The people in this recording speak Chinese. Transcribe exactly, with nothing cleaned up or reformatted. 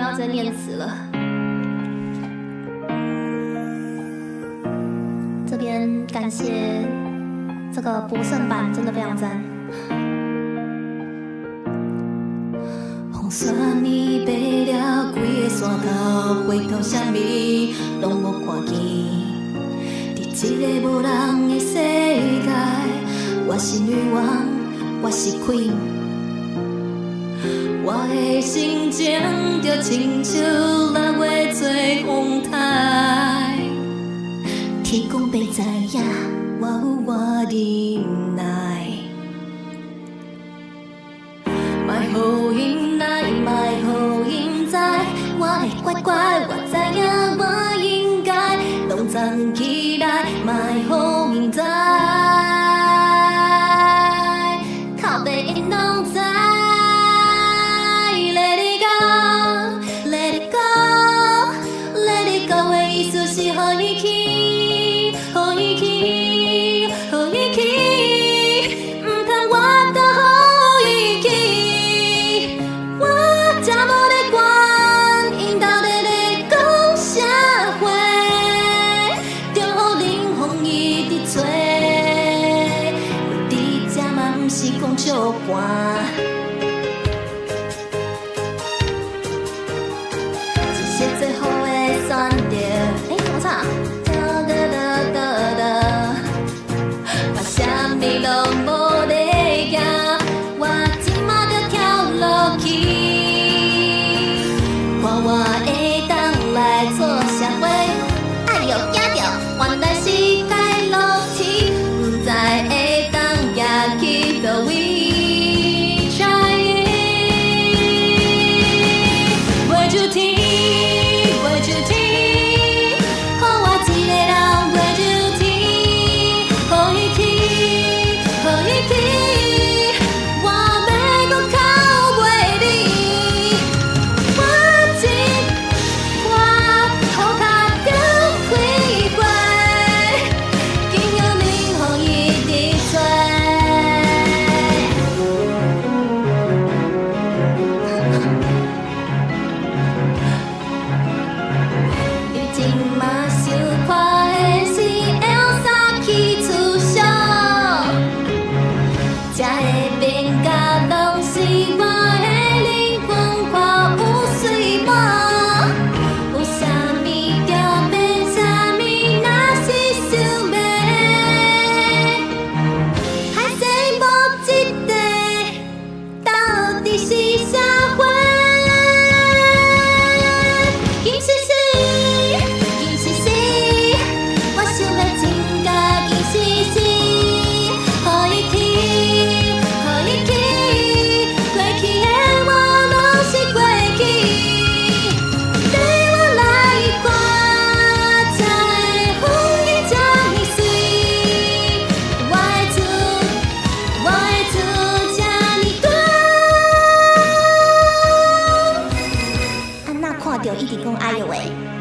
要再念词了。这边感谢这个博胜版，真的非常赞。风雪呢飞了规个山头，回头啥物拢无看见。伫一个无人的世界，我是女王，我是 queen。 我的心情就亲像六月做风台，天公伯知影，我有我忍耐。莫互因来，莫互因知，我会乖乖，我知影我应该，拢站起来，莫互因知，靠北因拢知。 是予伊去，予伊去，予伊去，唔通我都予伊去。我才无咧管，因到底咧讲啥话，就予冷风伊伫吹，伫遮嘛唔是讲笑寒。一些最好的选择。 哒哒哒哒哒，我啥物拢无咧惊，我即马着跳落去，看我会当来做社会，哎呦惊着，原来是该落去，唔知会当行去倒位。Try it, would you think, would you think? 一直讲哎呦喂。